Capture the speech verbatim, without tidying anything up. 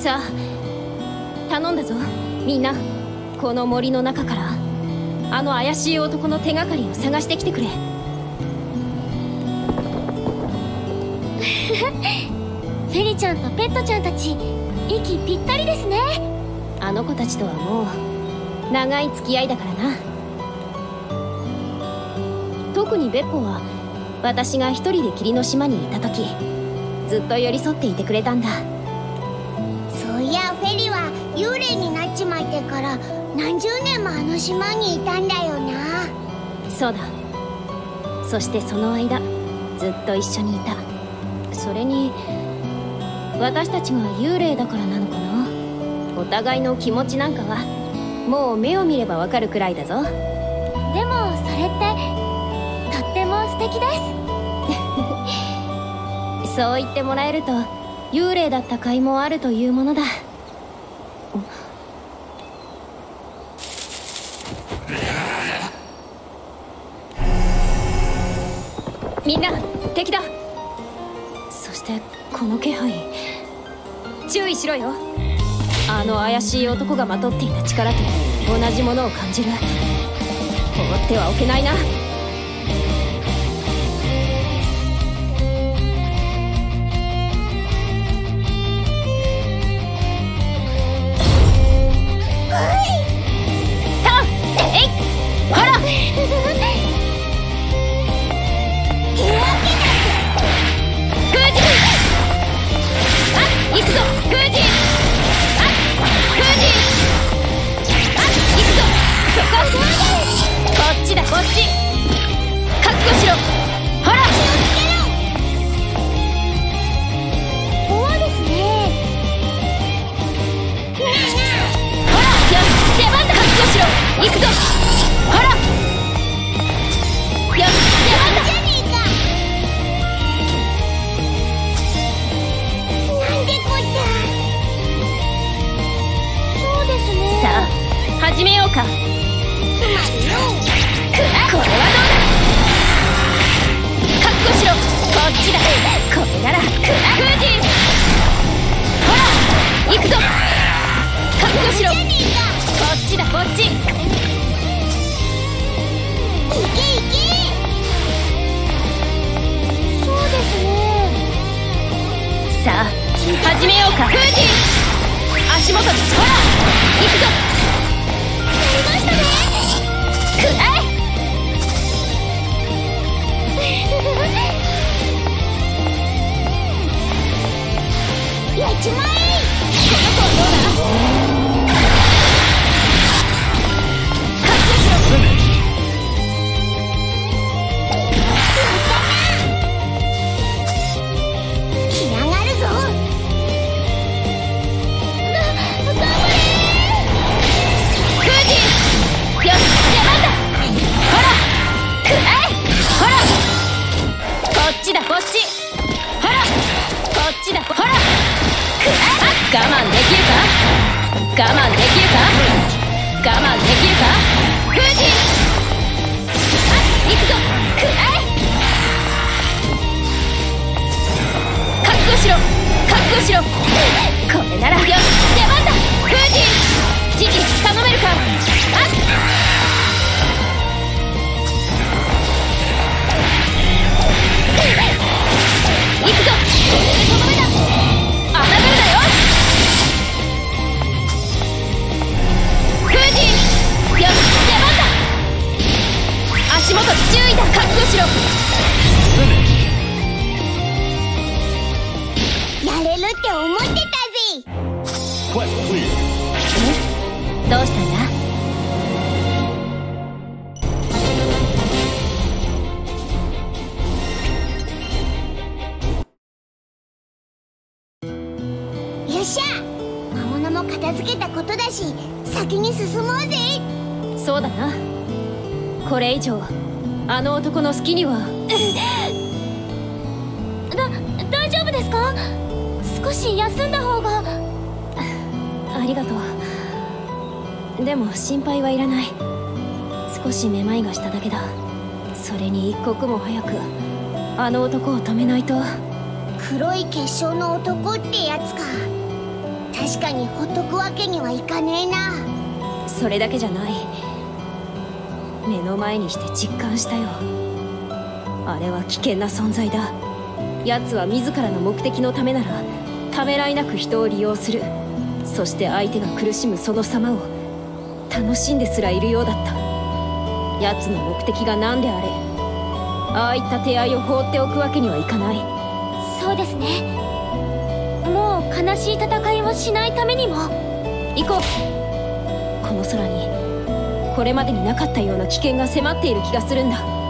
さあ頼んだぞみんな。この森の中からあの怪しい男の手がかりを探してきてくれ。 フェリちゃんとペットちゃんたち息ぴったりですね。 あの子たちとはもう長い付き合いだからな。特にベッポは私が一人で霧の島にいた時ずっと寄り添っていてくれたんだ。 そういやフェリは幽霊になっちまってから何十年もあの島にいたんだよな。 そうだ。そしてその間ずっと一緒にいた。それに私たちが幽霊だからなのかな。お互いの気持ちなんかはもう目を見ればわかるくらいだぞ。 でもそれってとっても素敵です。 そう言ってもらえると幽霊だった甲斐もあるというものだ。みんな敵だ。そしてこの気配注意しろよ。あの怪しい男がまとっていた力と同じものを感じる。放ってはおけないな。始めようか。つまりよ、これはどうだ。覚悟しろ。こっちだ。これならクージー。ほら行くぞ。覚悟しろ。こっちだこっち。いけいけ。 そうですね。 さあ始めようか。クージー足元でほら行くぞ。くらえやっちまえ。この子はどうだ。覚悟しろ。来やがるぞ。頑張れ。クージーよし出番だ。ほらくらえ。ほらこっちだこっち。ほらこっちだほらくらえ。我慢できるか。我慢できるか。我慢できるか。フージーあ行くぞ。くらえ。覚悟しろ覚悟しろ。これならよし出番だ。フージーじき頼めるか。あっ行くぞ。これでとどめだ。侮るなよ。フージーよし出番だ。足元注意だ。覚悟しろ。 やれるって思ってたぜ。 えどうしたんだ。 よっしゃ魔物も片付けたことだし先に進もうぜ。 そうだな。これ以上あの男の好きにはだ大丈夫ですか。少し休んだ方が。 ありがとう。でも心配はいらない。少しめまいがしただけだ。それに一刻も早くあの男を止めないと。 黒い結晶の男ってやつか。確確かにほっとくわけにはいかねえな。 それだけじゃない。目の前にして実感したよ。あれは危険な存在だ。奴は自らの目的のためならためらいなく人を利用する。そして相手が苦しむその様を楽しんですらいるようだった。奴の目的が何であれ、ああいった手合いを放っておくわけにはいかない。 そうですね。もう悲しい戦いをしないためにも。 行こう。この空にこれまでになかったような危険が迫っている気がするんだ。